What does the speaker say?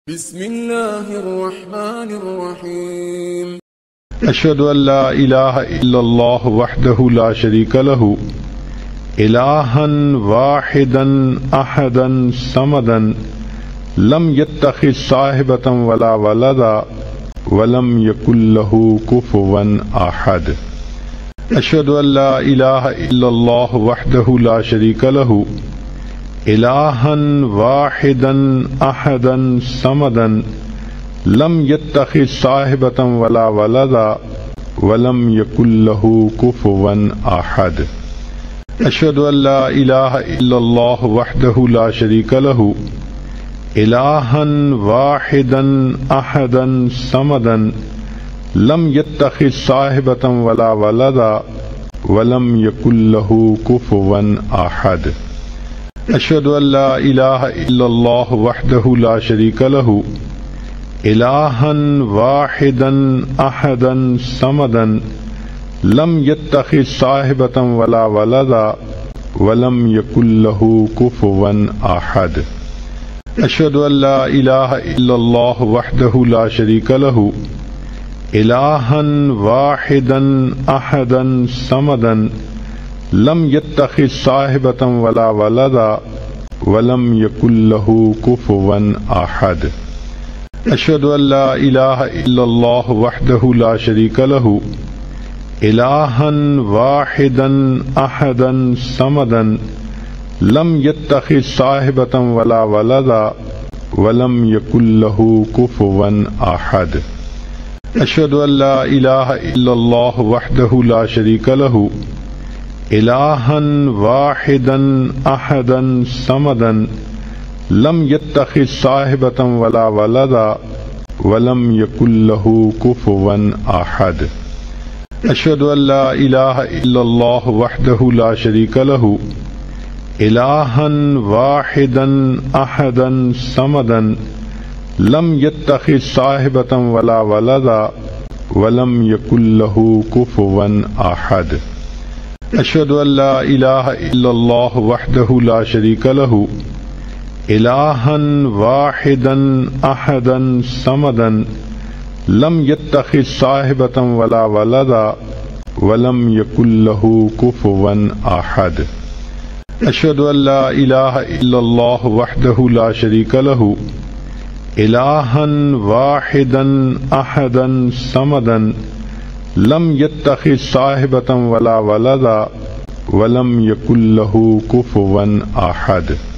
بسم الله الرحمن الرحيم أشهد أن لا إله إلا الله وحده لا شريك له إلها واحدا أحدا سمدا لم يتخذ صاحبة ولا ولدا ولم يكن له كفوا أحد أشهد أن لا إله إلا الله وحده لا شريك له إلها واحدا أحدا سمدا لم يتخذ صاحبة ولا ولدا ولم يكن له كفوا أحد أشهد أن لا إله إلا الله وحده لا شريك له إلها واحدا أحدا سمدا لم يتخذ صاحبة ولا ولدا ولم يكن له كفوا أحد أشهد أن لا إله إلا الله وحده لا شريك له إلها واحدا أحدا سمدا لم يتخذ صاحبة ولا ولدا ولم يكن له كفوا أحد أشهد أن لا إله إلا الله وحده لا شريك له إلها واحدا أحدا سمدا لم يتخذ صاحبة ولا ولدا ولم يكن له كفوا أحد أشهد أن لا إله إلا الله وحده لا شريك له إلها واحدا أحدا سمدا لم يتخذ صاحبة ولا ولدا ولم يكن له كفوا أحد أشهد أن لا إله إلا الله وحده لا شريك له إلها واحدا أحدا سمدا لم يتخذ صاحبة ولا ولدا ولم يكن له كفوا أحد أشهد أن لا إله إلا الله وحده لا شريك له إلها واحدا أحدا سمدا لم يتخذ صاحبة ولا ولدا ولم يكن له كفوا أحد أشهد أن لا إله إلا الله وحده لا شريك له إلها واحدا أحدا سمدا لم يتخذ صاحبة ولا ولدا ولم يكن له كفوا أحد أشهد أن لا إله إلا الله وحده لا شريك له إلها واحدا أحدا سمدا لم يتخذ صاحبة ولا ولدا ولم يكن له كفوا أحد